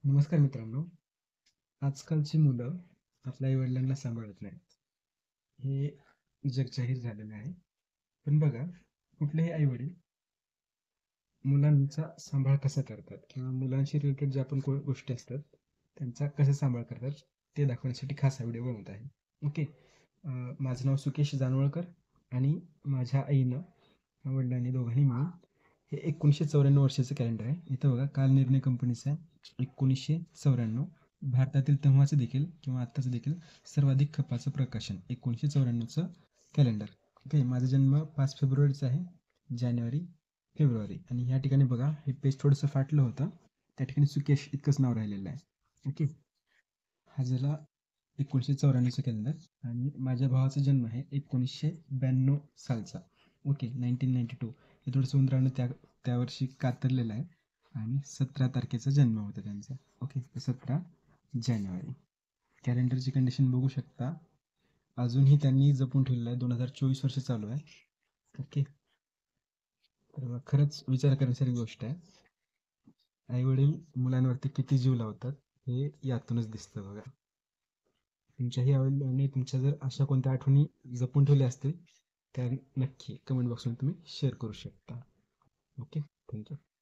नमस्कार मित्रांनो. आजकालची मुलं आपल्या आई-वडिलांना सांभाळत नाहीत. हे जग जाहीर झालेलं आहे. पण बघा, कुठलेही आई-वडील मुलांचा सांभाळ कसा करतात किंवा मुलांशी रिलेटेड ज्या पण गोष्टी असतात, त्यांचा कसा सांभाळ करतात, ते दाखवण्यासाठी खास हा व्हिडिओ बनवत आहे. ओके. माझं नाव सुकेश जानवळकर आणि माझ्या आईनं, वडिलांनी दोघांनी मिळून हे 1994 वर्षाचं कॅलेंडर आहे. इथं बघा कालनिर्णय कंपनीचं आहे. 1994 भारतातील तेव्हाचं देखील किंवा आत्ताचं देखील सर्वाधिक खपाचं प्रकाशन 1994चं कॅलेंडर. ओके. माझा जन्म 5 फेब्रुवारीचा आहे. जानेवारी, फेब्रुवारी आणि ह्या ठिकाणी बघा हे पेज थोडंसं फाटलं होतं. त्या ठिकाणी सुकेश इतकंच नाव राहिलेलं आहे. ओके. हा झाला 1994चं कॅलेंडर आणि माझ्या भावाचा जन्म आहे 1992 सालचा. ओके. 1992 हे थोडंसं उंदरानं त्या वर्षी कातरलेलं आहे आणि 17 तारखेचा जन्म होता त्यांचा. ओके. 17 जानेवारी. कॅलेंडरची कंडिशन बघू शकता. अजूनही त्यांनी जपून ठेवलेलं आहे. 2024 वर्ष चालू आहे. ओके. तर खरंच विचार करण्यासारखी गोष्ट आहे. आई-वडील मुलांवरती किती जीव लावतात हे यातूनच दिसतं बघा. तुमच्याही आई-वडिलांनी तुमच्या जर अशा कोणत्या आठवणी जपून ठेवल्या असतील, त्या नक्की कमेंट बॉक्समध्ये तुम्ही शेअर करू शकता. ओके. थँक्यू.